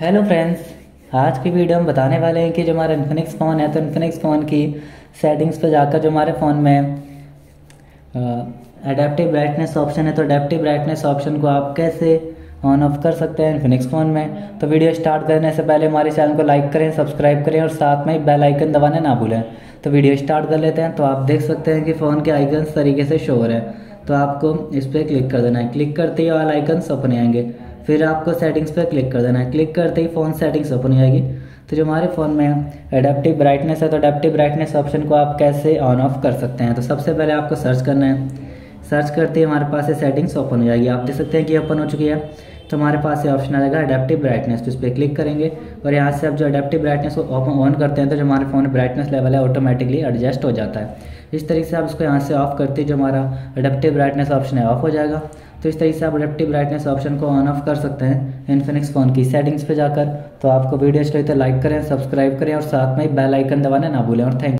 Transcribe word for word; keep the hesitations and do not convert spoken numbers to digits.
Hello friends, आज की video हम बताने वाले हैं कि जो हमारा इन्फिनिक्स फ़ोन है तो इन्फिनिक्स फ़ोन की सेटिंग्स पे जाकर जो हमारे फ़ोन में एडेप्टिव ब्राइटनेस ऑप्शन है तो एडेप्टिव ब्राइटनेस ऑप्शन को आप कैसे ऑन ऑफ कर सकते हैं इन्फिनिक्स फ़ोन में। तो वीडियो स्टार्ट करने से पहले हमारे चैनल को लाइक करें, सब्सक्राइब करें और साथ में बेल आइकन दबाने ना भूलें। तो वीडियो स्टार्ट कर लेते हैं। तो आप देख सकते हैं कि फ़ोन के आइकन्स तरीके से शो हो रहे हैं, तो आपको इस पर क्लिक कर देना है। क्लिक करते ही ऑल आइकन्स ओपन आएंगे। फिर आपको सेटिंग्स पर क्लिक कर देना है। क्लिक करते ही फ़ोन सेटिंग्स ओपन हो जाएगी। तो जो हमारे फ़ोन में एडेप्टिव ब्राइटनेस है तो एडेप्टिव ब्राइटनेस ऑप्शन को आप कैसे ऑन ऑफ कर सकते हैं। तो सबसे पहले आपको सर्च करना है। सर्च करते ही हमारे पास ये सेटिंग्स ओपन हो जाएगी। आप देख सकते हैं कि ओपन हो चुकी है। तो हमारे पास ये ऑप्शन आ जाएगा एडेप्टिव ब्राइटनेस, तो इस पर क्लिक करेंगे और यहाँ से आप जो एडेप्टिव ब्राइटनेस को ऑन करते हैं तो जो हमारे फ़ोन ब्राइटनेस लेवल है ऑटोमेटिकली एडजस्ट हो जाता है। इस तरीके से आप इसको यहाँ से ऑफ करते ही जो हमारा एडेप्टिव ब्राइटनेस ऑप्शन है ऑफ हो जाएगा। तो इस तरीके से आप एडेप्टिव ब्राइटनेस ऑप्शन को ऑन ऑफ कर सकते हैं इन्फिनिक्स फ़ोन की सेटिंग्स पे जाकर। तो आपको वीडियो अच्छी लगी तो लाइक करें, सब्सक्राइब करें और साथ में बेल आइकन दबाना ना भूलें। और थैंक